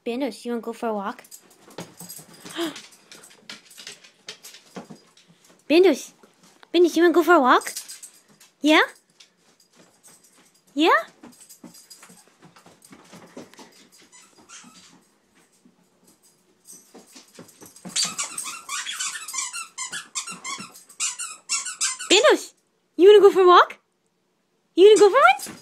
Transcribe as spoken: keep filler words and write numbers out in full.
Bandos, you wanna go for a walk? Bandos, Bandos, you wanna go for a walk? Yeah? Yeah? Bandos, you wanna go for a walk? You wanna go for one?